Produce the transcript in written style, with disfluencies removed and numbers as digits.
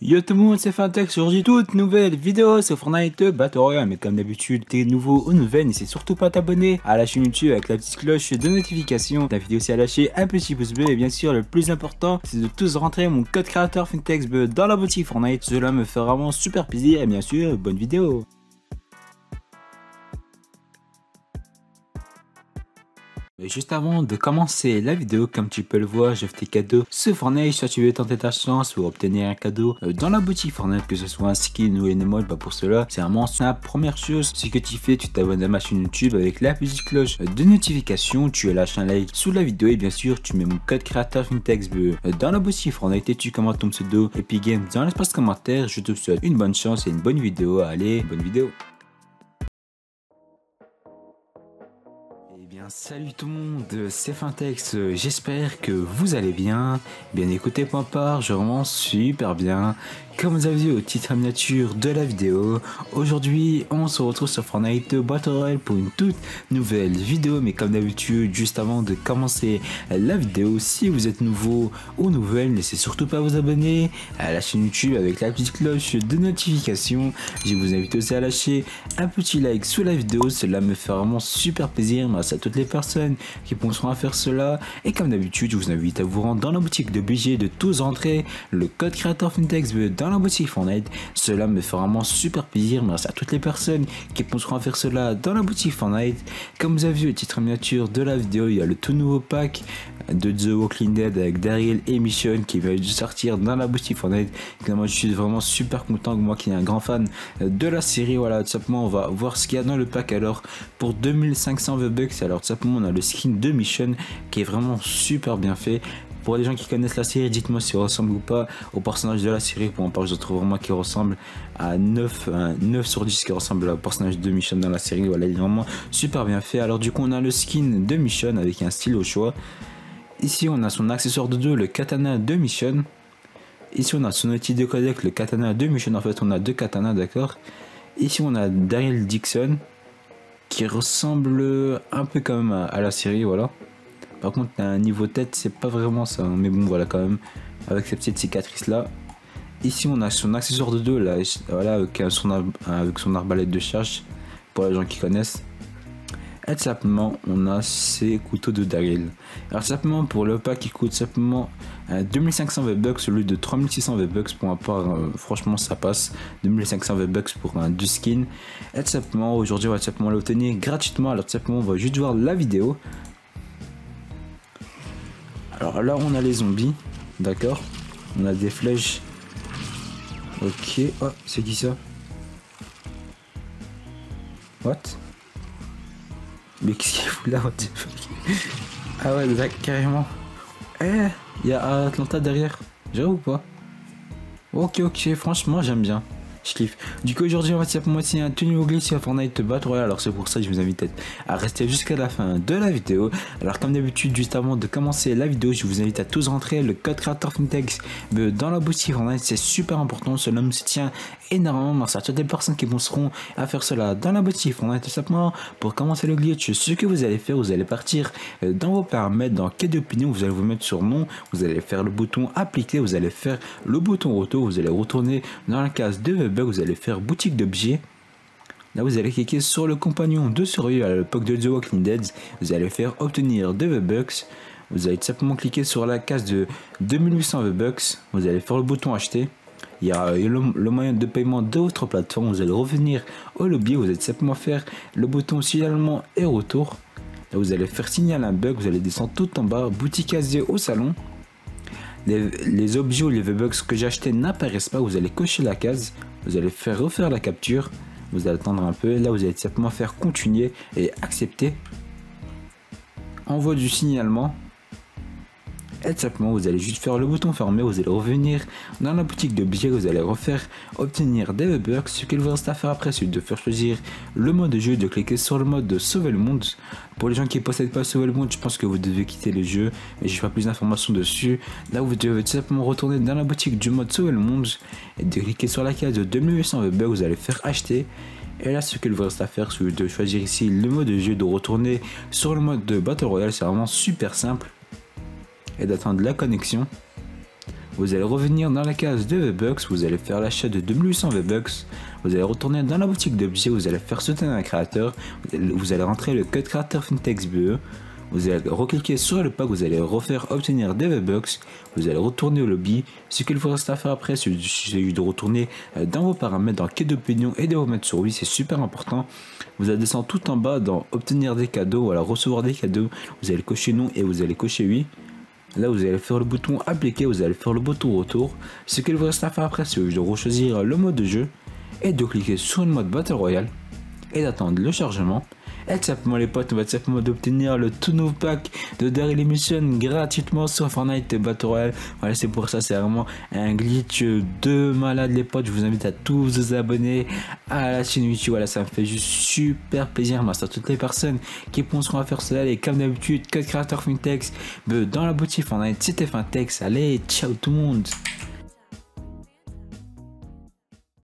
Yo tout le monde, c'est Fantex, aujourd'hui toute nouvelle vidéo sur Fortnite Battle Royale. Mais comme d'habitude, t'es nouveau ou nouvelle, n'hésite surtout pas à t'abonner à la chaîne YouTube avec la petite cloche de notification. T'invite aussi à lâcher un petit pouce bleu et bien sûr le plus important, c'est de tous rentrer mon code créateur Fantex dans la boutique Fortnite. Cela me fait vraiment super plaisir et bien sûr, bonne vidéo. Juste avant de commencer la vidéo, comme tu peux le voir, j'offre tes cadeaux sur Fortnite. Soit tu veux tenter ta chance pour obtenir un cadeau dans la boutique Fortnite, que ce soit un skin ou une emote, pour cela, c'est vraiment simple. Première chose, ce que tu fais, tu t'abonnes à ma chaîne YouTube avec la petite cloche de notification, tu lâches un like sous la vidéo et bien sûr, tu mets mon code créateur Fantex dans la boutique Fortnite et tu commentes ton pseudo Epic Games dans l'espace commentaire. Je te souhaite une bonne chance et une bonne vidéo. Allez, bonne vidéo. Salut tout le monde, c'est Fantex, j'espère que vous allez bien. Bien écoutez, point part, je vraiment super bien. Comme vous avez vu au titre miniature de la vidéo, aujourd'hui on se retrouve sur Fortnite Battle Royale pour une toute nouvelle vidéo. Mais comme d'habitude, juste avant de commencer la vidéo, si vous êtes nouveau ou nouvelle, n'hésitez surtout pas à vous abonner à la chaîne YouTube avec la petite cloche de notification. Je vous invite aussi à lâcher un petit like sous la vidéo, cela me fait vraiment super plaisir. Merci à toutes les personnes qui penseront à faire cela. Et comme d'habitude, je vous invite à vous rendre dans la boutique de budget, de tous rentrer le code créateur Fantex dans la boutique Fortnite. Cela me fait vraiment super plaisir. Merci à toutes les personnes qui penseront à faire cela dans la boutique Fortnite. Comme vous avez vu le titre miniature de la vidéo, il y a le tout nouveau pack de The Walking Dead avec Daryl et Mission qui va sortir dans la boutique Fortnite. Moi je suis vraiment super content, moi qui est un grand fan de la série. Voilà, tout simplement on va voir ce qu'il y a dans le pack. Alors pour 2500 V-Bucks, alors tout simplement on a le skin de Mission qui est vraiment super bien fait. Pour les gens qui connaissent la série, dites-moi si ressemble ou pas au personnage de la série. Pour ma part, je trouve vraiment qu'il ressemble à 9 sur 10 qui ressemble au personnage de Mission dans la série. Voilà, il est vraiment super bien fait. Alors du coup, on a le skin de Mission avec un style au choix. Ici, on a son accessoire de dos, le katana de Mission. Ici, on a son outil de codec, le katana de Mission. En fait, on a deux katanas, d'accord. Ici, on a Daryl Dixon qui ressemble un peu quand même à la série, voilà. Par contre, un niveau tête, c'est pas vraiment ça. Mais bon, voilà, quand même, avec cette petite cicatrice là. Ici, on a son accessoire de dos, là, voilà, avec son arbalète de charge, pour les gens qui connaissent. Et tout simplement, on a ses couteaux de Daryl. Alors, simplement, pour le pack, il coûte simplement 2500 V-Bucks au lieu de 3600 V-Bucks. Pour ma part, franchement, ça passe. 2500 V-Bucks pour un du skin. Et tout simplement, aujourd'hui, on va tout simplement l'obtenir gratuitement. Alors, tout simplement, on va juste voir la vidéo. Alors là on a les zombies, d'accord. On a des flèches. Ok, oh c'est qui ça? What? Mais qu'est-ce qu'il fout là? What the fuck? Ah ouais, carrément. Eh, il y a Atlanta derrière. J'avoue ou pas? Ok, franchement j'aime bien. Je kiffe. Du coup aujourd'hui on va pour moi un tout nouveau glitch sur Fortnite Battle Royale. Alors c'est pour ça que je vous invite à rester jusqu'à la fin de la vidéo. Alors comme d'habitude, juste avant de commencer la vidéo, je vous invite à tous rentrer le code créateur Fantex dans la boutique Fortnite. C'est super important, cela me soutient énormément. Merci à toutes les personnes qui penseront à faire cela dans la boutique Fortnite. Tout simplement pour commencer le glitch, ce que vous allez faire, vous allez partir dans vos paramètres, dans quête d'opinion, vous allez vous mettre sur nom, vous allez faire le bouton appliquer, vous allez faire le bouton retour, vous allez retourner dans la case de vous allez faire boutique d'objets. Là vous allez cliquer sur le compagnon de survie à l'époque de The Walking Dead, vous allez faire obtenir 2 V-Bucks, vous allez simplement cliquer sur la case de 2800 V-Bucks, vous allez faire le bouton acheter. Il y a le moyen de paiement de votre plateforme, vous allez revenir au lobby, vous allez simplement faire le bouton signalement et retour. Là vous allez faire signaler un bug, vous allez descendre tout en bas, boutique casier au salon. Les objets ou les V-Bucks que j'ai achetés n'apparaissent pas, vous allez cocher la case, vous allez faire refaire la capture, vous allez attendre un peu, et là vous allez simplement faire continuer et accepter. Envoi du signalement. Et simplement vous allez juste faire le bouton fermé, vous allez revenir dans la boutique d'objets, vous allez refaire obtenir des V-Bucks. Ce qu'il vous reste à faire après, c'est de faire choisir le mode de jeu, de cliquer sur le mode de sauver le monde. Pour les gens qui ne possèdent pas sauver le monde, je pense que vous devez quitter le jeu, mais je n'ai pas plus d'informations dessus. Là vous devez tout simplement retourner dans la boutique du mode sauver le monde et de cliquer sur la case de 2800 V-Bucks, vous allez faire acheter. Et là ce qu'il vous reste à faire, c'est de choisir ici le mode de jeu, de retourner sur le mode de Battle Royale. C'est vraiment super simple. Et d'attendre la connexion. vous allez revenir dans la case de V-Bucks, vous allez faire l'achat de 2800 V-Bucks, vous allez retourner dans la boutique d'objets, vous allez faire soutenir un créateur, vous allez rentrer le code créateur Fintex BE, vous allez recliquer sur le pack, vous allez refaire obtenir des V-Bucks, vous allez retourner au lobby. Ce qu'il vous reste à faire après, c'est de retourner dans vos paramètres, dans quête d'opinion et de vous mettre sur oui, c'est super important. Vous allez descendre tout en bas dans obtenir des cadeaux, voilà, recevoir des cadeaux, vous allez cocher non et vous allez cocher oui. Là, vous allez faire le bouton appliquer, vous allez faire le bouton retour. Ce qu'il vous reste à faire après, c'est de rechoisir le mode de jeu et de cliquer sur le mode Battle Royale et d'attendre le chargement. Et tout simplement les potes, on va tout simplement d'obtenir le tout nouveau pack de Daryl Emission gratuitement sur Fortnite Battle Royale. Voilà, c'est pour ça, c'est vraiment un glitch de malade les potes. Je vous invite à tous vous abonner à la chaîne YouTube. Voilà, ça me fait juste super plaisir. Merci à toutes les personnes qui penseront à faire cela. Et comme d'habitude, code créateur Fintex dans la boutique Fortnite, c'était Fintex. Allez, ciao tout le monde.